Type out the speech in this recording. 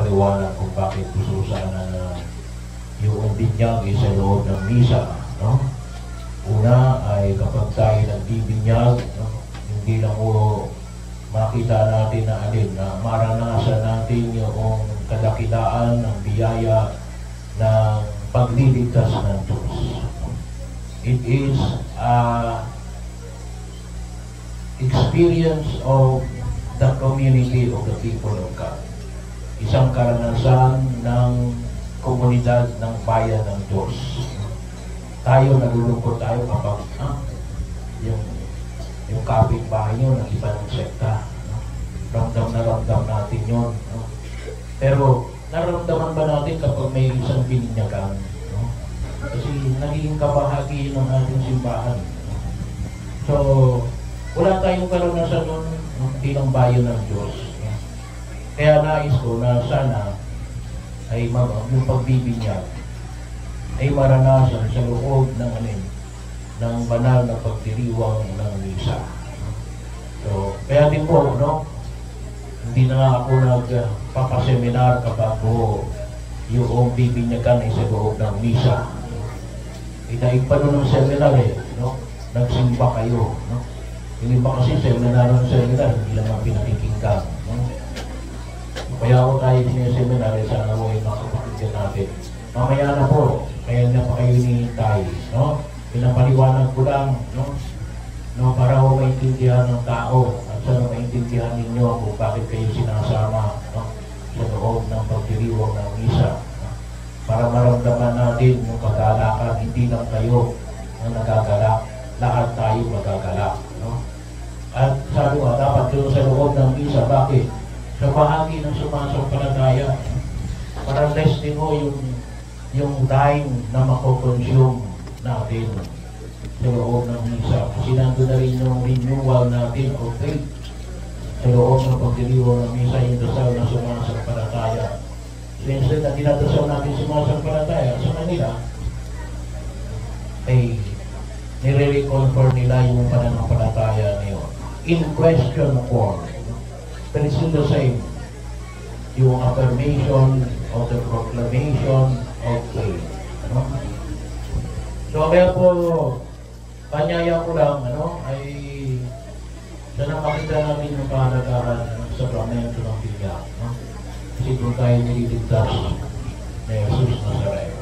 ipaliwanag kung bakit gusto sana na yung binyag ay sa loob ng misa. No? Una ay kapag tayo nagbibinyag, no? Hindi lang o makita natin na alin, na maranasan natin yung kadakilaan ng biyaya ng pagliligtas ng Diyos. It is experience of the community of the people of God. Isang karanasan ng komunidad ng bayan ng Diyos. Tayo nalulungkot tayo kapag yung kapitbahay nyo ng iba ng sekta. No? Ramdam na ramdam natin yun. No? Pero naramdaman ba natin kapag may isang bininyagan? No? Kasi naging kabahagi ng ating simbahan. No? So, wala tayong karanasan nun bilang bayan ng Diyos. No? Kaya nais ko na sana ay yung pagbibinyag ay maranasan sa loob ng ng banal na pagdiriwang ng misa. So, kaya din po, no? Hindi na nga ako nagpapaseminar kapag po yung bibinyagan ay sa loob ng misa. Daig pa nun ng seminar no? Nagsimba kayo, no? Yung iba kasi seminar ng seminar, hindi lang pinakikinggan, no? Kaya ako tayo sineseminar, sana mo yung makapakinggan natin. Mamaya na po, kaya na pa kayo hinihintay, no? Pinapaliwanag ko lang, no? Para ho maintindihan ng tao at sana maintindihan ninyo kung bakit kayo sinasama, no? Sa loob ng pagdiriwang ng misa, no? Para maramdaman natin yung kagalakan, hindi lang kayo ang nagagalak, lahat tayo magagalak, no? At sabi ko, dapat doon sa loob ng misa, bakit? Sa bahagi ng sumasampalataya, para less din ho yung time na makoconsume natin sa loob ng misa. Kasi nandun na rin yung renewal natin of faith sa loob ng pagdiriwang ng misa, yung dasal na sumasampalataya. So instead na dinadasal natin sumasampalataya sa kanila, ay nire-reconfirm nila yung pananampalataya niyo in question form. But it's still the same. Yung affirmation of the proclamation of faith. No? So kaya po, panyaya ko lang, ay sana makita natin yung kahalagahan ng sakramento ng binyag. No? Kasi doon tayo nililigtas na Jesus Nazareth.